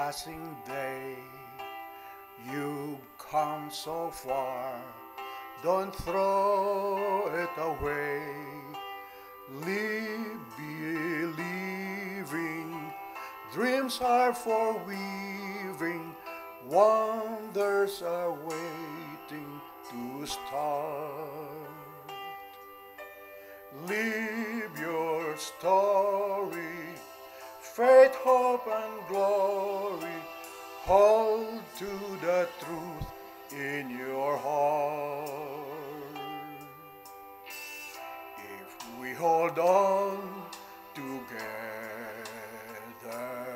passing day. You've come so far, don't throw it away. Live believing, dreams are for weaving, wonders are waiting to start. Live your story, faith, hope, and glory. Hold to the truth in your heart. If we hold on together,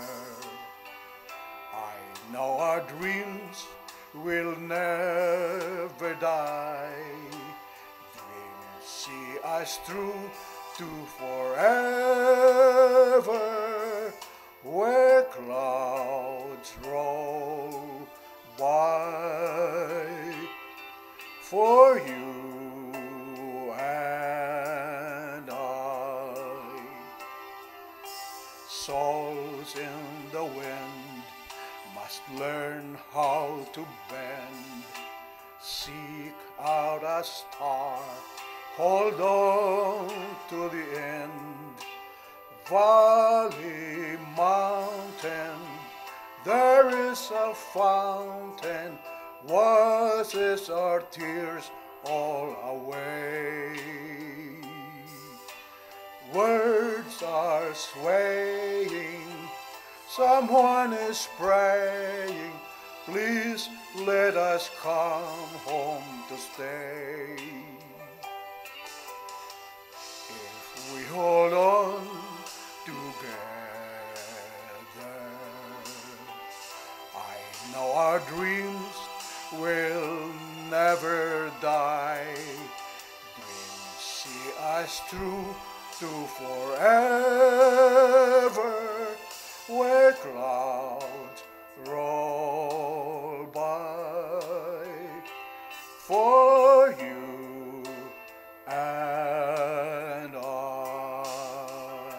I know our dreams will never die. Dreams see us through to forever, where clouds roll by. For you and I, souls in the wind must learn how to bend. Seek out a star, hold on to the end. Valley, mountain, there is a fountain, washes our tears all away. Words are swaying, someone is praying, please let us come home to stay. If we hold on together, I know our dreams will never die. Dreams see us through to forever, where clouds roll by. For you and I,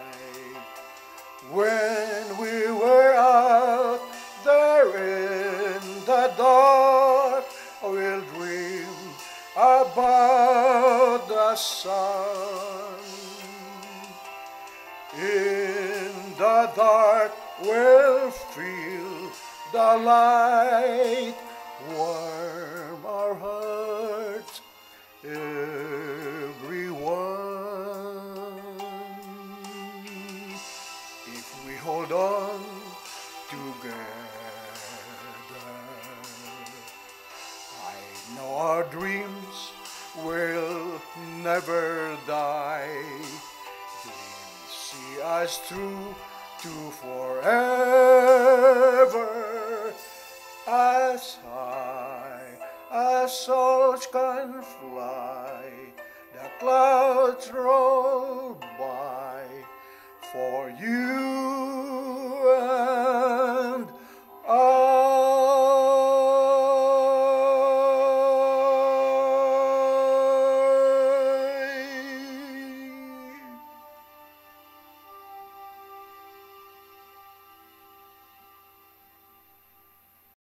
when we were out there in the dark, we'll dream about the sun. In the dark we'll feel the light warm our hearts, everyone. If we hold on together, I know our dreams will never die. Dreams see us through to forever, as high as souls can fly. The clouds roll by, for you